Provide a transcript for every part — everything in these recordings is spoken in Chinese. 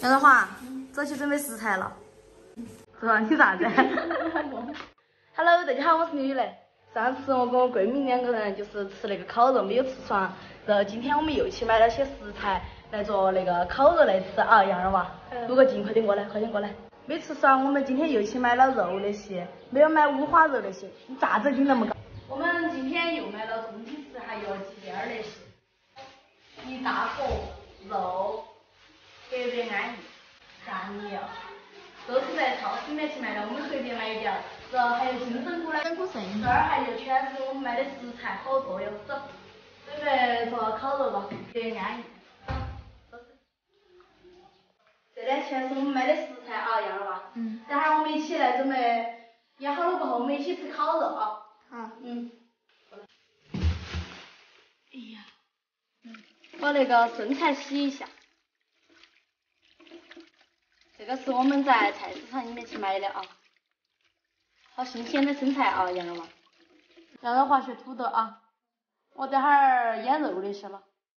杨德华，走去准备食材了。是吧？你啥子？Hello， 大家好，我是刘雨蕾。上次我跟我闺蜜2个人就是吃那个烤肉，没有吃爽。然后今天我们又去买了些食材来做那个烤肉来吃啊，杨儿娃。如果近，快点过来，快点过来。没吃爽，我们今天又去买了肉那些，没有买五花肉那些。你咋子拎那么高？我们今天又买了重庆式还有鸡边那些，一大盒肉，特别安逸，酱料。都是在超市里面去买的，我们随便买一点儿。然后还有金针菇呢，这儿还有全是我们买的食材，好做哟。走，准备做烤肉了，特别安逸。走，这呢全是我们买的食材啊，杨儿娃。等会儿我们一起来准备腌好了过后，我们一起吃烤肉啊。好。哎呀，把那个生菜洗一下。这个是我们在菜市场里面去买的啊，好新鲜的生菜啊，杨儿娃。杨儿娃学土豆啊，我等会儿腌肉那些了。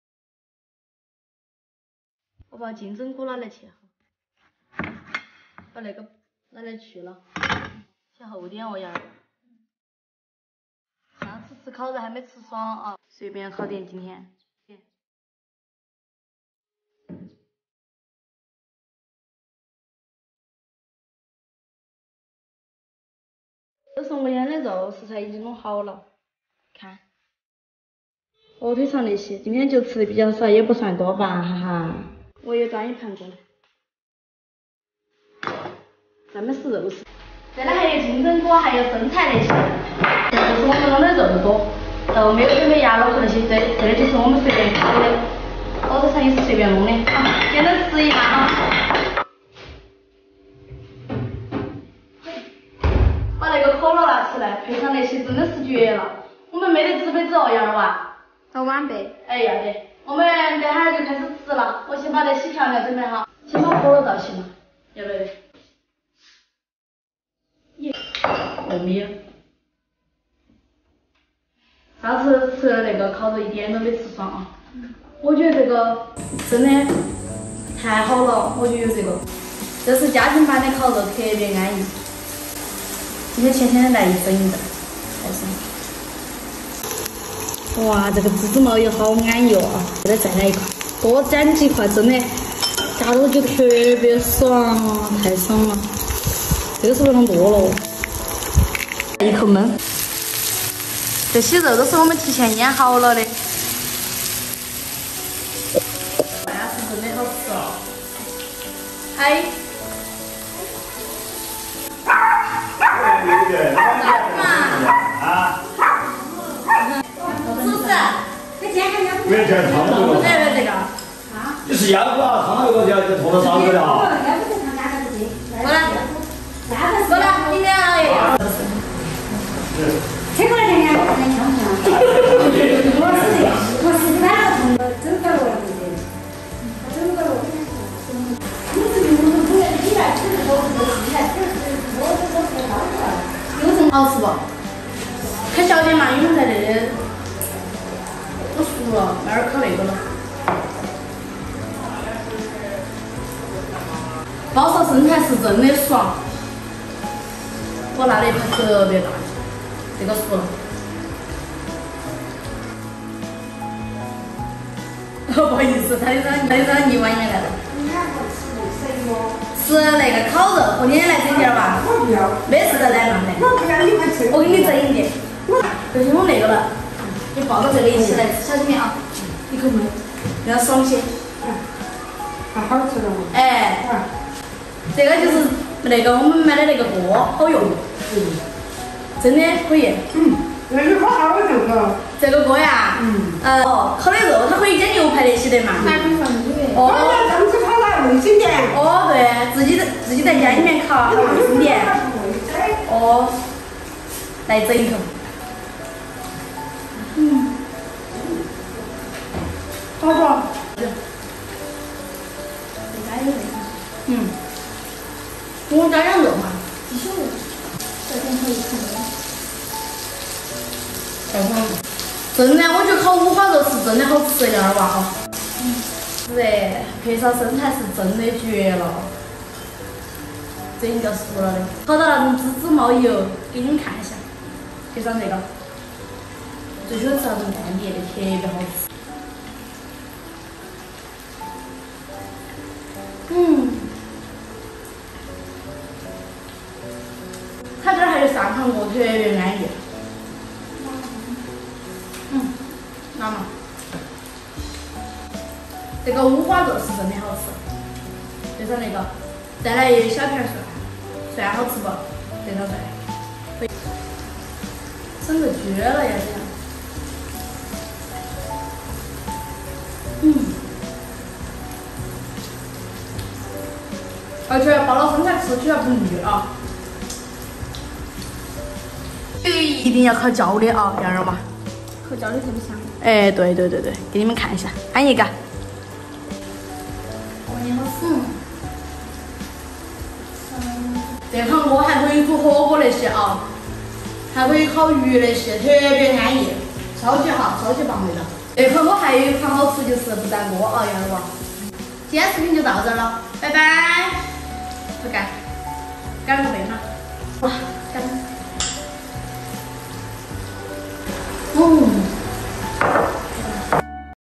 我把金针菇拿来切好，把那个拿来去了，切厚点哦，杨儿娃。上次吃烤肉还没吃爽啊，随便烤点今天。这是我腌的肉，食材已经弄好了，看，火腿肠那些，今天就吃的比较少，也不算多吧，哈哈。我也端一盘过来，咱们是肉食。这里还有金针菇，还有生菜那些，这是我们弄的肉多，然后没有准备鸭脑壳那些，这里就是我们随便烤的，火腿肠也是随便弄的，简单吃一下啊。把那个可乐拿起来，配上那些真的是绝了。我们没得纸杯子哦，杨儿娃。 要碗杯。 哎呀得，我们等会儿就开始吃了。我先把那些调料准备好，先把可乐倒起嘛，要不要得？又没有。上次吃的那个烤肉一点都没吃爽啊。我觉得这个真的太好了，我就有这个。这是家庭版的烤肉，特别安逸。今天浅浅的来一份一个，太香。哇，这个芝麻油好安逸哦！再来一块，多沾几块，真的夹到就特别爽，太爽了。这个是不是弄多了？一口闷。这些肉都是我们提前腌好了的。饭是真的好吃哦。嗨。 没人见汤我这个这个。 你是鸭子啊？汤那个要拖到3个的啊。 过来，过来，你俩哎。 这个人家不能抢我是买了从整个了整个了。 有什么好吃不？开小点嘛，因为在这里都熟了，慢点烤那个了。包上生菜是真的爽，我拿了一盘特别大，这个熟了。不好意思，他让你碗里面来了。吃那个烤肉，后天来整点吧。没事的，来嘛来。我给你整一点。就是弄那个了，你抱着这个一起来吃，小心点啊！一口闷，要爽些。 好吃的。 哎，这个就是那个我们买的那个锅，好用。真的可以。 那是烤好这个。 这个锅呀，烤的肉它可以煎牛排那些的嘛。 上次烤了卫生点。 哦，对，自己在家里面烤，还有卫生点。哦，来整一口。好不？我加点肉嘛。鸡胸肉，这边可以吃的。真的，我觉得烤五花肉是真的好吃，杨儿娃哈。 是的，配上身材是真的绝了，这应该熟了的，炒到那种滋滋冒油，给你们看一下，配上这个，最喜欢吃那种干碟的，特别好吃。它这儿还有上糖过，特别安逸。拿嘛。这个五花肉是真的好吃，配上那个，再来一小片蒜好吃不？配上蒜，整个绝了呀！这样。而且包了生菜吃起来不腻啊。一定要烤焦的啊，羊肉嘛。 口焦的特别香。 哎，对，给你们看一下，安一个。 你好吃。 这汤锅还可以煮火锅那些啊，还可以烤鱼那些，特别安逸，超级好，超级棒味道。这口锅还有一款好处就是不粘锅啊，羊肉啊。今天视频就到这了，拜拜，不干，干了个杯嘛。